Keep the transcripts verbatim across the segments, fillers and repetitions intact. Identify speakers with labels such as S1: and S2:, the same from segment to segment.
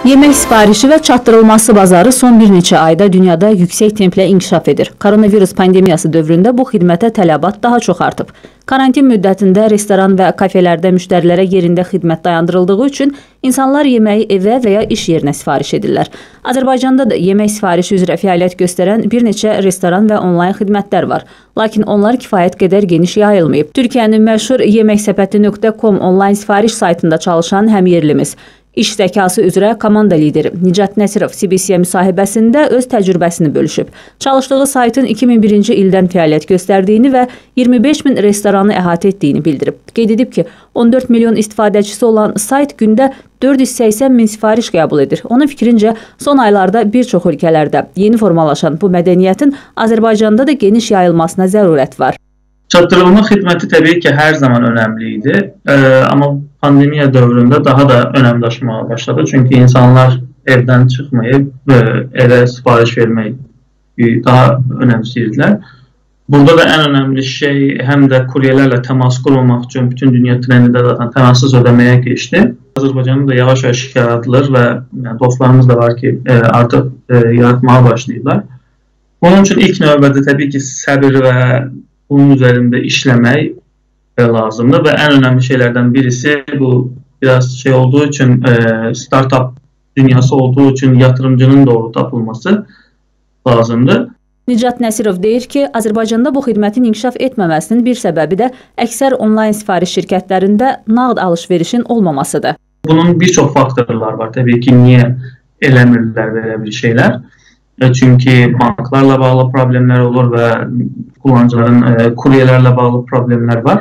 S1: Yemək sifarişi və çatdırılması bazarı son bir neçə ayda dünyada yüksək templə inkişaf edir. Koronavirus pandemiyası dövründə bu xidmətə tələbat daha çox artıb. Karantin müddətində restoran və kafelərdə müştərilərə yerində xidmət dayandırıldığı üçün insanlar yeməyi evə və ya iş yerinə sifariş edirlər. Azərbaycanda da yemək sifarişi üzrə fəaliyyət göstərən bir neçə restoran və onlayn xidmətlər var. Lakin onlar kifayət qədər geniş yayılmayıb. Türkiyənin məşhur yeməksəbəti nöqtə com onlayn sifariş saytında çalışan həmyerlimiz, İş zəkası üzrə komanda lideri Nicat Nəsirov C B C-yə müsahibəsində öz təcrübəsini bölüşüb. Çalışdığı saytın iki min birinci ildən fəaliyyət göstərdiyini və iyirmi beş min restoranı əhatə etdiyini bildirib. Qeyd edib ki, on dörd milyon istifadəçisi olan sayt gündə dörd yüz səksən min sifariş qəbul edir. Onun fikrincə, son aylarda bir çox ölkələrdə yeni formalaşan bu mədəniyyətin Azərbaycanda da geniş yayılmasına zərurət var.
S2: Çatdırılma xidməti təbii ki, hər zaman önəmli idi, ee, amma pandemiya dövründə daha da önəmləşməyə başladı. Çünki insanlar evdən çıxmayıb, e, evə sifariş vermək daha önəmsiyirdilər. Burada da ən önəmli şey həm də kuryerlərlə təmas qurmamaq üçün bütün dünya trendində zaten təmassız ödəməyə keçdi. Azərbaycanda da yavaş-yavaş yaradılır və yəni, dostlarımız da var ki, e, artıq e, yaratmaya başlayırlar. Bunun üçün ilk növbədə təbii ki, səbir və bunun üzərində işləmək lazımdır və ən önəmli şeylərdən birisi bu biraz şey olduğu üçün e, startup dünyası olduğu üçün yatırımcının doğru tapılması lazımdır.
S1: Nicat Nəsirov deyir ki, Azərbaycanda bu xidmətin inkişaf etməməsinin bir səbəbi də əksər onlayn sifariş şirkətlərində nağd alış-verişin olmamasıdır.
S2: Bunun bir çox faktorlar var. Təbii ki, niyə eləmirlər belə bir şeylər? Çünki banklarla bağlı problemlər olur və kullanıcıların e, kuryerlərlə bağlı problemlər var.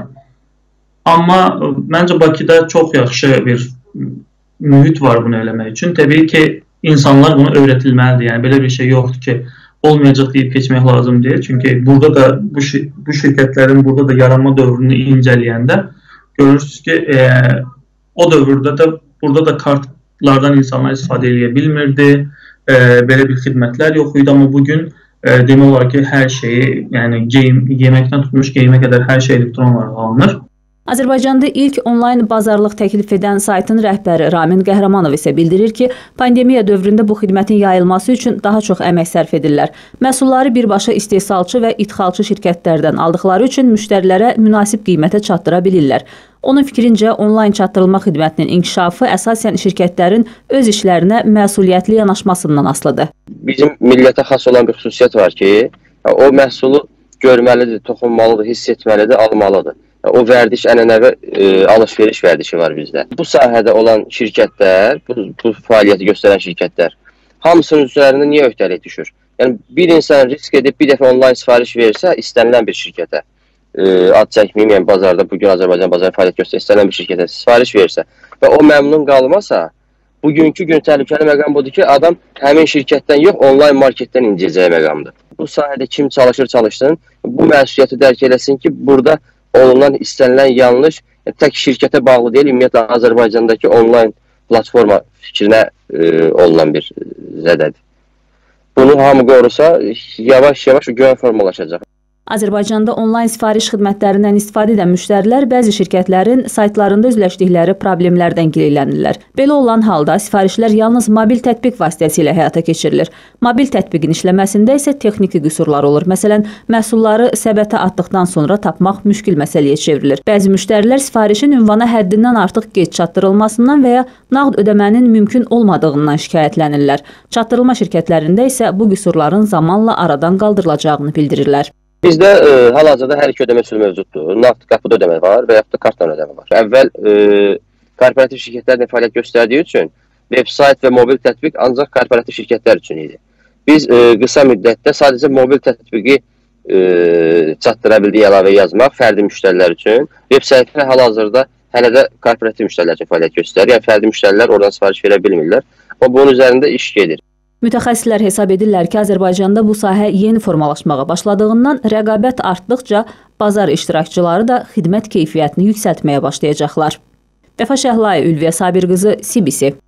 S2: Amma məncə Bakıda çox yaxşı bir mühit var bunu eləmək üçün. Təbii ki, insanlar bunu öyrətilməlidir. Yəni belə bir şey yoxdur ki, olmayacaq deyib keçmək lazım deyil. Çünki burada da bu, bu şirkətlərin burada da yaranma dövrünü incələyəndə görürsünüz ki, e, o dövrdə də burada da kartlardan insanlar istifadə edə bilmirdi. E, belə bir xidmətlər yox idi, amma bugün e, demək olar ki, hər şeyi, yəni geyim, yeməkdən tutmuş geyimə qədər hər şey elektron olaraq alınır.
S1: Azərbaycanda ilk onlayn bazarlıq təklif edən saytın rəhbəri Ramin Qəhrəmanov isə bildirir ki, pandemiya dövründə bu xidmətin yayılması üçün daha çox əmək sərf edirlər. Məhsulları birbaşa istehsalçı və ixalçı şirkətlərdən aldıqları üçün müştərilərə münasib qiymətə çatdıra bilirlər. Onun fikrincə, onlayn çatdırılma xidmətinin inkişafı əsasən şirkətlərin öz işlərinə məsuliyyətli yanaşmasından asılıdır.
S3: Bizim millətə xas olan bir xüsusiyyət var ki, o məhsulu görməlidir, toxunmalıdır, hiss etməlidir, almalıdır. O vərdiş, ənənəvi e, alış-veriş vərdişi var bizdə. Bu sahədə olan şirkətlər, bu, bu fəaliyyəti göstərən şirkətlər hamısının üzərində niyə öhdəlik düşür? Yəni, bir insan risk edib bir dəfə onlayn sifariş verirsə, istənilən bir şirkətə, e, ad çəkməyim, yəni bazarda, bugün Azərbaycan bazarı fəaliyyət göstərən istənilən bir şirkətə sifariş verirsə və o məmnun qalmasa, bugünkü gün təhlükəli məqam budur ki, adam həmin şirkətdən yox, onlayn marketdən incəyəcəyi məqamdır. Bu sahədə kim çalışır, çalışsın, bu məsuliyyəti dərk eləsin ki, burada olunan istənilən yanlış tək şirkətə bağlı deyil, ümumiyyətlə Azərbaycandakı onlayn platforma fikrinə e, olunan bir zədədir. Bunu hamı qorusa, yavaş-yavaş güvən formalaşacaq.
S1: Azərbaycanda onlayn sifariş xidmətlərindən istifadə edən müştərilər bəzi şirkətlərin saytlarında üzləşdikləri problemlərdən gileylənirlər. Belə olan halda sifarişlər yalnız mobil tətbiq vasitəsilə həyata keçirilir. Mobil tətbiqin işləməsində isə texniki qüsurlar olur. Məsələn, məhsulları səbətə atdıqdan sonra tapmaq müşkil məsələyə çevrilir. Bəzi müştərilər sifarişin ünvana həddindən artıq gec çatdırılmasından və ya nağd ödəmənin mümkün olmadığından şikayətlənirlər. Çatdırılma şirkətlərində isə bu qüsurların zamanla aradan qaldırılacağını bildirirlər.
S3: Bizdə e, hal-hazırda hər iki ödəmə üsulu mövcuddur. Nağd qapıda ödəmə var və yaxud da kartla ödəmə var. Əvvəl e, korporativ şirkətlərlə fəaliyyət göstərdiyi üçün veb-sayt və mobil tətbiq ancaq korporativ şirkətlər üçün idi. Biz e, qısa müddətdə sadəcə mobil tətbiqi e, çatdıra bildik əlavə yazmaq fərdi müştərilər üçün. Veb-saytlar hal-hazırda hələ də korporativ müştərilər üçün fəaliyyət göstərir. Yəni fərdi müştərilər oradan sifariş verə bilmirlər. Amma bunun üzərində iş gedir.
S1: Mütəxəssislər hesab edirlər ki, Azərbaycanda bu sahə yeni formalaşmağa başladığından rəqabət artdıqca bazar iştirakçıları da xidmət keyfiyyətini yüksəltməyə başlayacaqlar. Vəfa Şəhlai, Ülviyə Sabir qızı, C B C.